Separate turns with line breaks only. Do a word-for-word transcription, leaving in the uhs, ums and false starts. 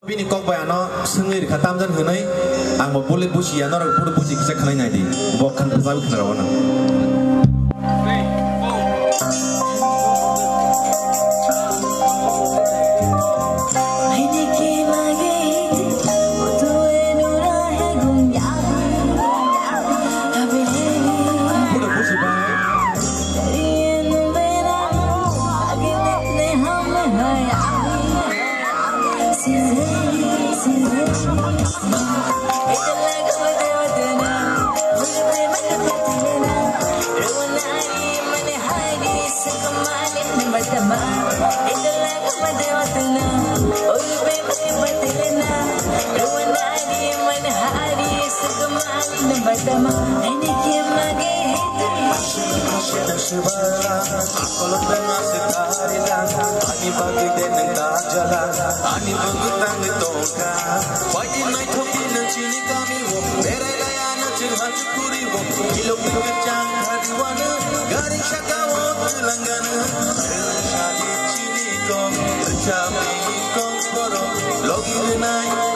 Bini kok bayano sengir khatam jan hunai ang mo bulit busi ano rak puru busi kisa khanai nai di bok khan sabi khana rawana Logi